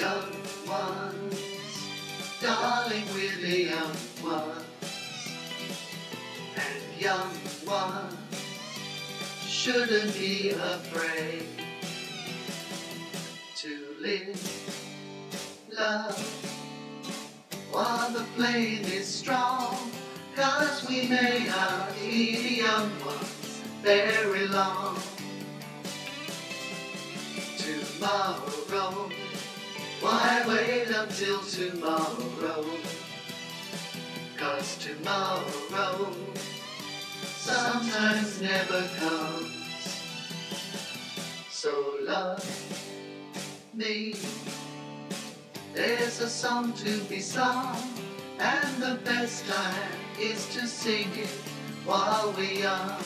young ones, darling, we're the young ones, and young ones shouldn't be afraid to live, love, while the flame is strong, 'cause we may not be the young ones very long. Tomorrow, why wait until tomorrow? 'Cause tomorrow sometimes never comes. So love me, there's a song to be sung, and the best time is to sing it while we're young.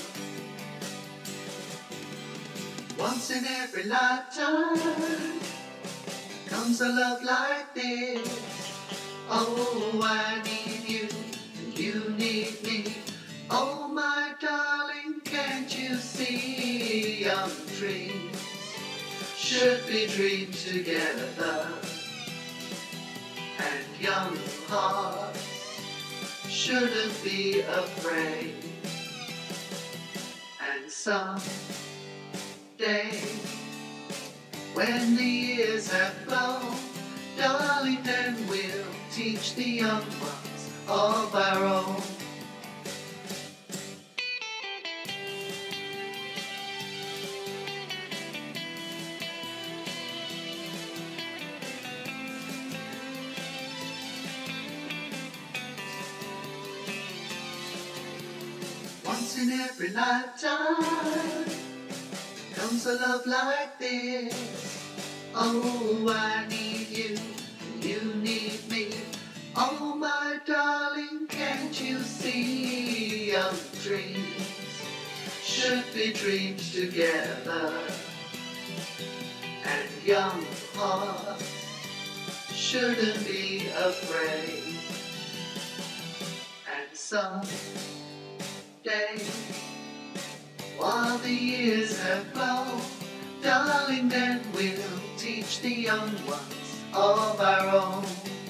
Once in every lifetime comes a love like this. Oh, I need you and you need me. Oh, my darling, can't you see? Young dreams should be dreamed together, and young hearts shouldn't be afraid. And someday, when the years have flown, darling, then we'll teach the young ones of our own. Once in every lifetime comes a love like this. Oh, I need you and you need me. Oh, my darling, can't you see? Young dreams should be dreamed together, and young hearts shouldn't be afraid. And someday, while the years have flown, darling, then we'll teach the young ones of our own.